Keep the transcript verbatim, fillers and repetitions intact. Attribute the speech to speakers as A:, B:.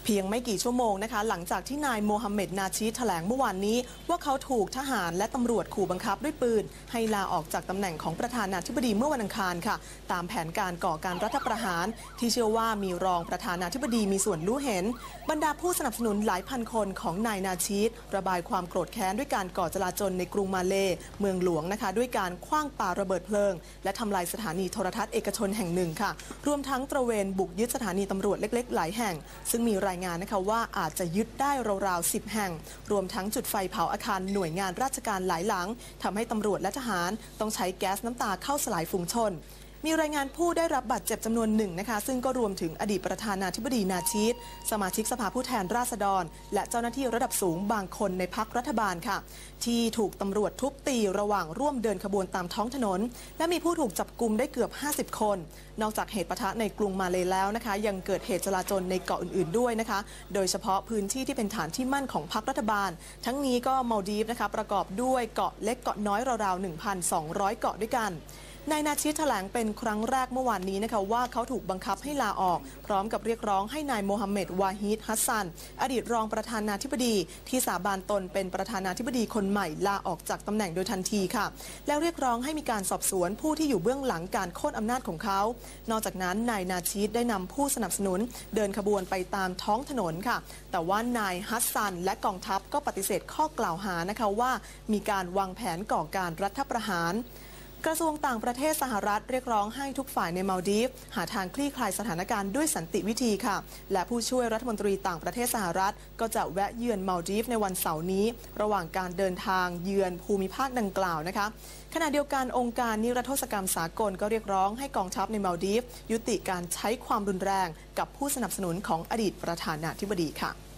A: เพียงไม่กี่ชั่วโมงนะคะหลังจากที่นายโมฮัมเหม็ดนาชีดแถลงเมื่อวานนี้ว่าเขาถูกทหารและตำรวจขู่บังคับด้วยปืนให้ลาออกจากตำแหน่งของประธานาธิบดีเมื่อวันอังคารค่ะตามแผนการก่อการรัฐประหารที่เชื่อว่ามีรองประธานาธิบดีมีส่วนรู้เห็นบรรดาผู้สนับสนุนหลายพันคนของนายนาชีดระบายความโกรธแค้นด้วยการก่อจลาจลในกรุงมาเลย์เมืองหลวงนะคะด้วยการขว้างปาระเบิดเพลิงและทำลายสถานีโทรทัศน์เอกชนแห่งหนึ่งค่ะรวมทั้งตระเวนบุกยึดสถานีตำรวจเล็กๆหลายแห่งซึ่งมีรายงานนะคะว่าอาจจะยึดได้ราวๆสิบแห่งรวมทั้งจุดไฟเผาอาคารหน่วยงานราชการหลายหลังทำให้ตำรวจและทหารต้องใช้แก๊สน้ำตาเข้าสลายฝูงชนมีรายงานผู้ได้รับบาดเจ็บจำนวนหนึ่งนะคะซึ่งก็รวมถึงอดีตประธานาธิบดีนาชีดสมาชิกสภาผู้แทนราษฎรและเจ้าหน้าที่ระดับสูงบางคนในพรรครัฐบาลค่ะที่ถูกตำรวจทุบตีระหว่างร่วมเดินขบวนตามท้องถนนและมีผู้ถูกจับกุมได้เกือบห้าสิบคนนอกจากเหตุปะทะในกรุงมาเลย์แล้วนะคะยังเกิดเหตุจลาจลในเกาะอื่นๆด้วยนะคะโดยเฉพาะพื้นที่ที่เป็นฐานที่มั่นของพรรครัฐบาลทั้งนี้ก็มัลดีฟนะคะประกอบด้วยเกาะเล็กเกาะน้อยราวๆ หนึ่งพันสองร้อย เกาะด้วยกันนายนาชีดแถลงเป็นครั้งแรกเมื่อวานนี้นะคะว่าเขาถูกบังคับให้ลาออกพร้อมกับเรียกร้องให้นายโมฮัมเหม็ดวาฮิดฮัสซันอดีตรองประธานาธิบดีที่สาบานตนเป็นประธานาธิบดีคนใหม่ลาออกจากตำแหน่งโดยทันทีค่ะแล้วเรียกร้องให้มีการสอบสวนผู้ที่อยู่เบื้องหลังการโค่นอำนาจของเขานอกจากนั้นนายนาชีดได้นำผู้สนับสนุนเดินขบวนไปตามท้องถนนค่ะแต่ว่านายฮัสซันและกองทัพก็ปฏิเสธข้อกล่าวหานะคะว่ามีการวางแผนก่อการรัฐประหารกระทรวงต่างประเทศสหรัฐเรียกร้องให้ทุกฝ่ายในมัลดีฟหาทางคลี่คลายสถานการณ์ด้วยสันติวิธีค่ะและผู้ช่วยรัฐมนตรีต่างประเทศสหรัฐก็จะแวะเยือนมัลดีฟในวันเสาร์นี้ระหว่างการเดินทางเยือนภูมิภาคดังกล่าวนะคะขณะเดียวกันองค์การนิรโทษกรรมสากลก็เรียกร้องให้กองทัพในมัลดีฟยุติการใช้ความรุนแรงกับผู้สนับสนุนของอดีตประธานาธิบดีค่ะ